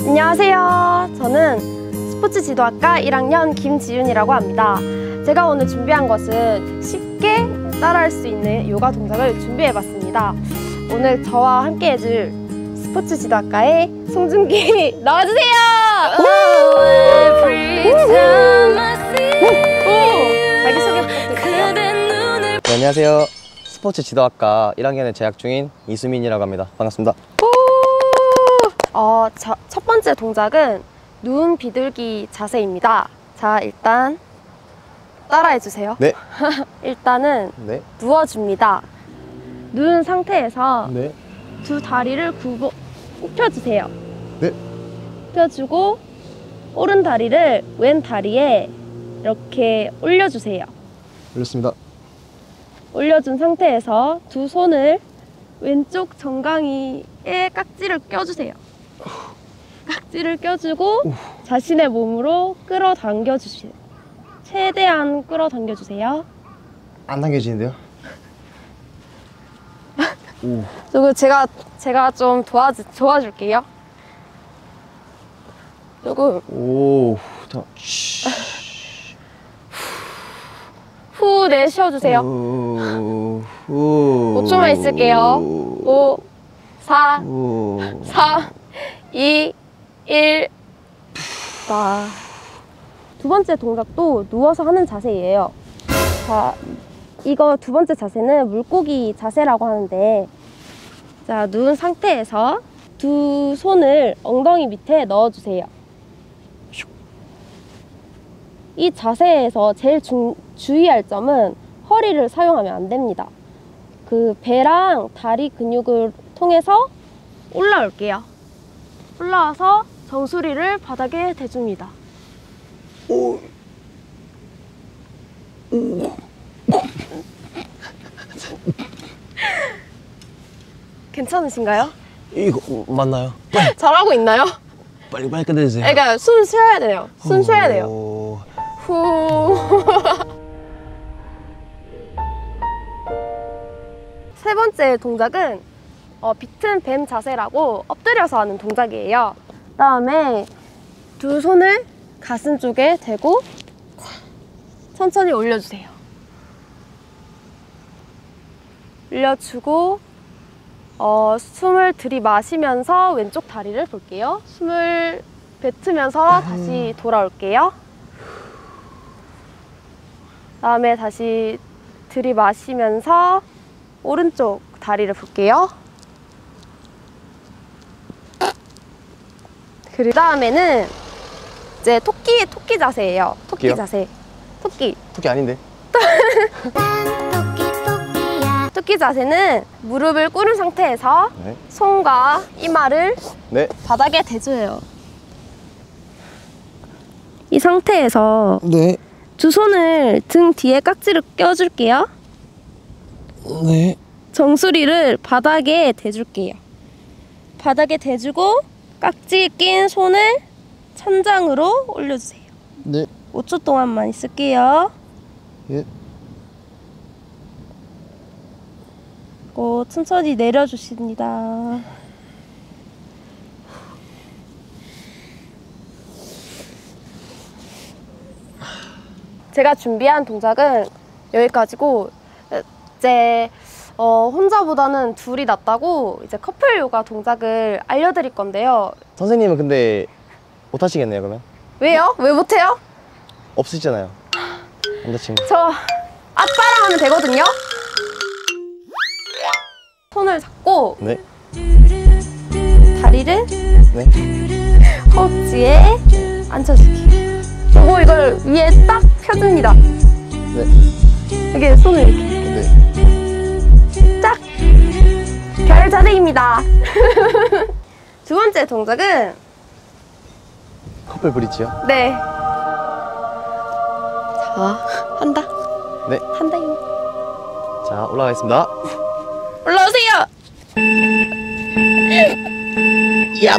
안녕하세요. 저는 스포츠 지도학과 1학년 김지윤이라고 합니다. 제가 오늘 준비한 것은 쉽게 따라할 수 있는 요가 동작을 준비해봤습니다. 오늘 저와 함께 해줄 스포츠 지도학과의 송중기 나와주세요! 자기소개 부탁드릴게요. 네, 안녕하세요. 스포츠 지도학과 1학년에 재학 중인 이수민이라고 합니다. 반갑습니다. 첫 번째 동작은 누운 비둘기 자세입니다. 자, 일단 따라해주세요. 네. 일단은 네. 누워줍니다. 누운 상태에서 네. 두 다리를 굽혀주세요. 네. 굽혀주고 오른 다리를 왼 다리에 이렇게 올려주세요. 올렸습니다. 올려준 상태에서 두 손을 왼쪽 정강이에 깍지를 껴주세요. 깍지를 껴주고 자신의 몸으로 끌어당겨 주세요. 최대한 끌어당겨 주세요. 안 당겨지는데요? 그리고 제가 좀 도와줄게요. 조금 후 내쉬어주세요. 5초만 있을게요. 5, 4, 3, 2, 1. 두 번째 동작도 누워서 하는 자세예요. 자, 이거 두 번째 자세는 물고기 자세라고 하는데, 자, 누운 상태에서 두 손을 엉덩이 밑에 넣어주세요. 이 자세에서 제일 주의할 점은 허리를 사용하면 안 됩니다. 그 배랑 다리 근육을 통해서 올라올게요. 올라와서 정수리를 바닥에 대줍니다. 괜찮으신가요? 이거 맞나요? 잘하고 있나요? 빨리 끝내주세요. 그러니까 숨 쉬어야 돼요. 숨 쉬어야 돼요. 후. 세 번째 동작은 비튼 뱀 자세라고 엎드려서 하는 동작이에요. 그다음에 두 손을 가슴 쪽에 대고 천천히 올려주세요. 올려주고 숨을 들이마시면서 왼쪽 다리를 볼게요. 숨을 뱉으면서 다시 돌아올게요. 그다음에 다시 들이마시면서 오른쪽 다리를 볼게요. 그 다음에는 이제 토끼 자세예요. 토끼 자세. 토끼 아닌데? 토끼 자세는 무릎을 꿇은 상태에서 네. 손과 이마를 네. 바닥에 대줘요. 이 상태에서 네. 두 손을 등 뒤에 깍지를 껴줄게요. 네. 정수리를 바닥에 대줄게요. 바닥에 대주고 깍지 낀 손을 천장으로 올려주세요. 네. 5초 동안만 있을게요. 예. 천천히 내려주십니다. 제가 준비한 동작은 여기까지고, 이제 혼자보다는 둘이 낫다고 이제 커플 요가 동작을 알려드릴 건데요. 선생님은 근데 못 하시겠네요, 그러면? 왜요? 왜 못해요? 없으시잖아요, 남자친구. 저 아빠랑 하면 되거든요. 손을 잡고 네. 다리를 네. 허벅지에 앉혀주기. 그리고 이걸 위에 딱 펴줍니다. 네. 이렇게 손을 이렇게 네. 딱! 별 자세입니다. 두 번째 동작은 커플 브릿지요? 네. 자, 한다. 네. 한다요. 자, 올라가겠습니다. 올라오세요. 야.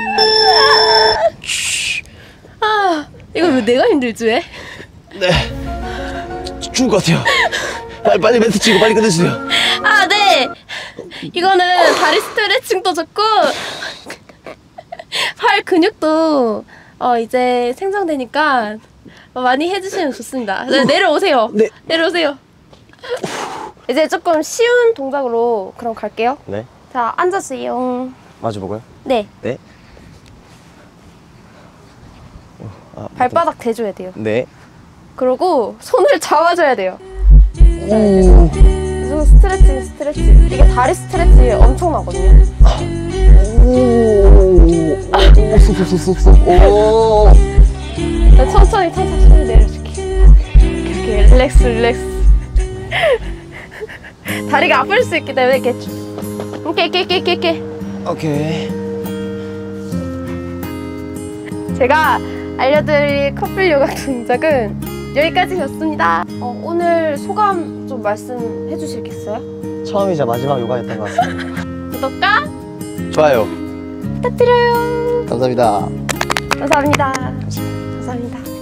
이거 왜 내가 힘들지 왜? 네. 죽을 것 같아요. 빨리 멘트 치고 빨리 끝내주세요. 네. 이거는 다리 스트레칭도 좋고 팔 근육도 이제 생성되니까 많이 해주시면 좋습니다. 네, 내려오세요. 네. 내려오세요. 이제 조금 쉬운 동작으로 그럼 갈게요. 네. 자, 앉으세요. 마주보고요. 네. 네. 발바닥 대줘야 돼요. 네. 그리고 손을 잡아줘야 돼요. 오. 요즘 스트레칭. 이게 다리 스트레치 엄청나거든요. 오. 나 천천히 내려줄게. 이렇게 릴렉스. 다리가 아플 수 있기 때문에 이렇게 오케이. 제가 알려드릴 커플 요가 동작은 여기까지였습니다. 오늘 소감 좀 말씀해 주시겠어요? 처음이자 마지막 요가였던 것 같습니다. 구독과 좋아요. 부탁드려요. 감사합니다. 감사합니다.